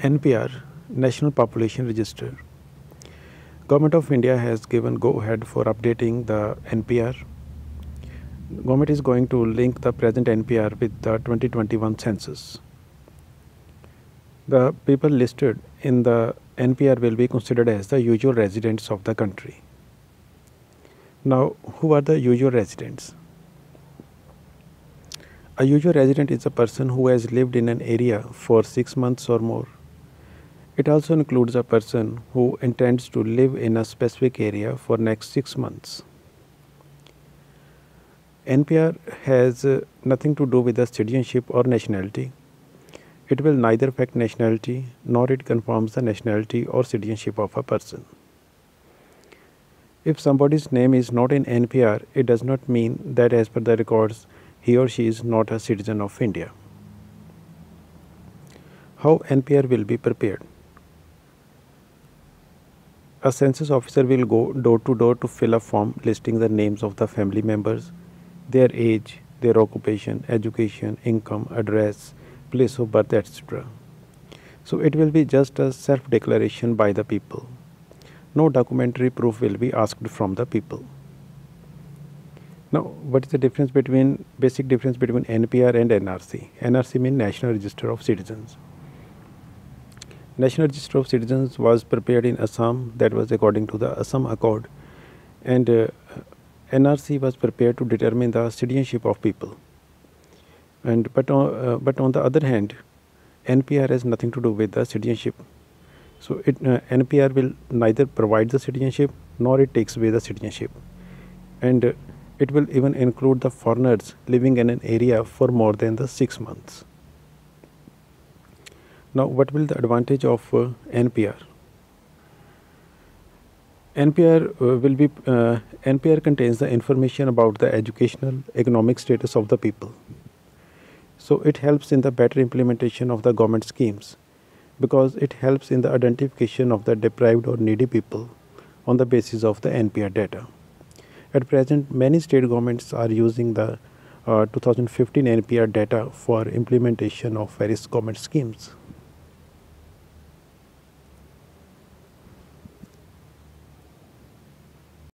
NPR, National Population Register. Government of India has given go-ahead for updating the NPR. Government is going to link the present NPR with the 2021 census. The people listed in the NPR will be considered as the usual residents of the country. Now, who are the usual residents? A usual resident is a person who has lived in an area for 6 months or more. It also includes a person who intends to live in a specific area for next 6 months. NPR has nothing to do with the citizenship or nationality. It will neither affect nationality nor it confirms the nationality or citizenship of a person. If somebody's name is not in NPR, it does not mean that as per the records, he or she is not a citizen of India. How NPR will be prepared? A census officer will go door to door to fill a form listing the names of the family members, their age, their occupation, education, income, address, place of birth, etc. So it will be just a self-declaration by the people. No documentary proof will be asked from the people. Now, what is the basic difference between NPR and NRC? NRC means National Register of Citizens. National Register of Citizens was prepared in Assam, that was according to the Assam Accord, and NRC was prepared to determine the citizenship of people. But on the other hand, NPR has nothing to do with the citizenship. So NPR will neither provide the citizenship nor it takes away the citizenship, and it will even include the foreigners living in an area for more than the 6 months. Now, what will the advantage of NPR? NPR contains the information about the educational, economic status of the people. So it helps in the better implementation of the government schemes, because it helps in the identification of the deprived or needy people on the basis of the NPR data. At present, many state governments are using the 2015 NPR data for implementation of various government schemes.